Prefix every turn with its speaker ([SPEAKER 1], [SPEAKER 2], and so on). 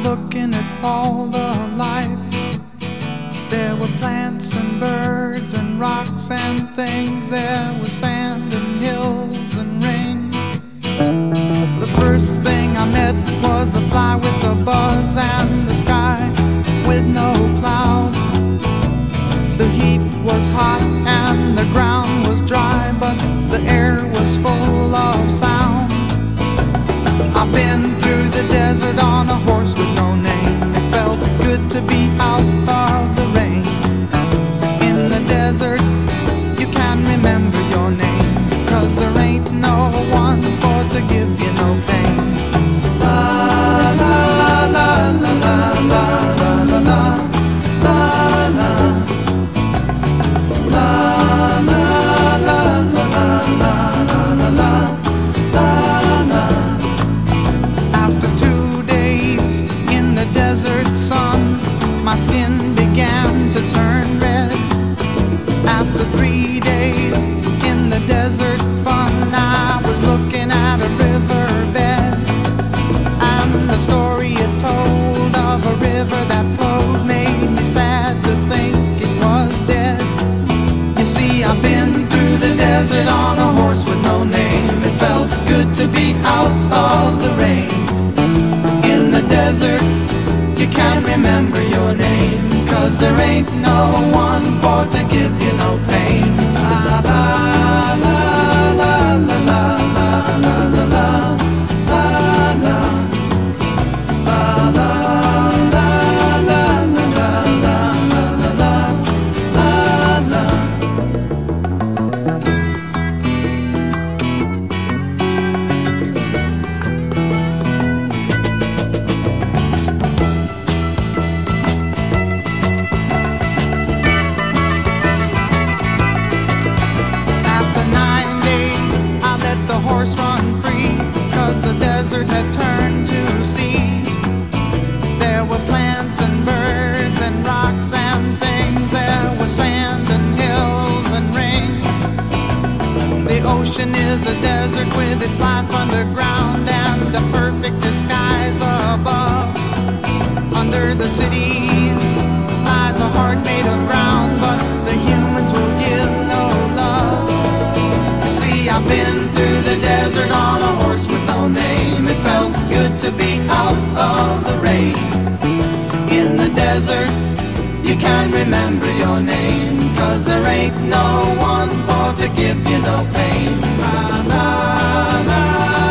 [SPEAKER 1] looking at all the life. There were plants and birds and rocks and things. There was sand and hills and rain. The first thing I met was a fly with a buzz and the sky with no clouds. The heat was hot and the ground was dry, but the air was full of sound. I've been through the desert on a horse with no name. It felt good to be out of the rain. In the desert, you can remember your name, 'cause there ain't no one for to give you no pain. La la la la la la la la la la la la la la la la la. After 2 days in the desert sun, my skin began to turn red. After 3 days in the desert fun, I was looking at a riverbed, and the story it told of a river that flowed made me sad to think it was dead. You see, I've been through the desert on a horse with no name. It felt good to be out of the rain. In the desert, you can't remember your name, 'cause there ain't no one for to give you no pain. La la la la la la la la la la la la la la la had turned to sea. There were plants and birds and rocks and things. There was sand and hills and rings. The ocean is a desert with its life underground and a perfect disguise above. Under the cities lies a heart made of ground, but the humans will give no love. You see, I've been through the desert on a horse with no name. It felt good to be out of the rain. In the desert, you can remember your name, 'cause there ain't no one for to give you no pain. La la la